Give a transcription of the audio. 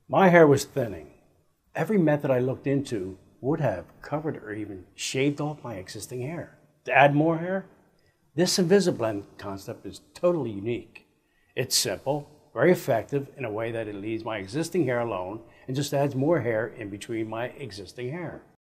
My hair was thinning. Every method I looked into would have covered or even shaved off my existing hair. To add more hair, this InvisaBlend concept is totally unique. It's simple, very effective in a way that it leaves my existing hair alone and just adds more hair in between my existing hair.